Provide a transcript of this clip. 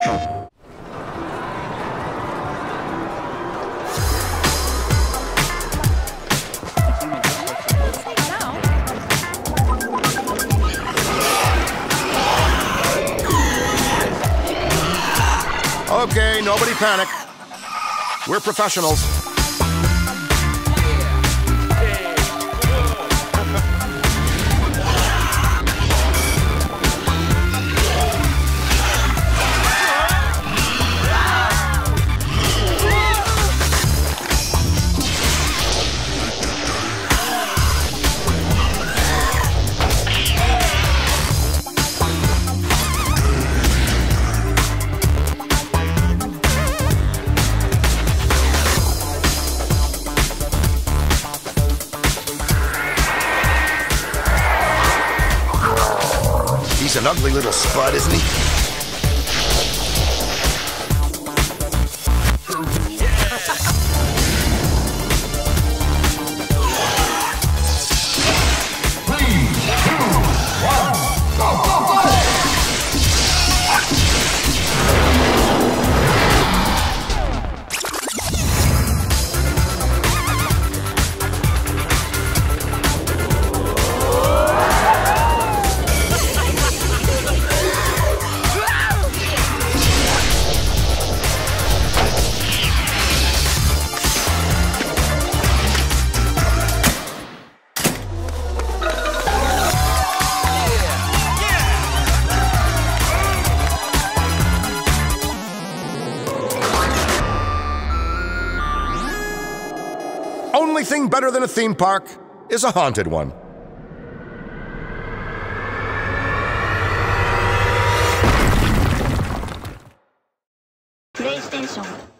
Okay, nobody panic. We're professionals. He's an ugly little spud, isn't he? Only thing better than a theme park is a haunted one. PlayStation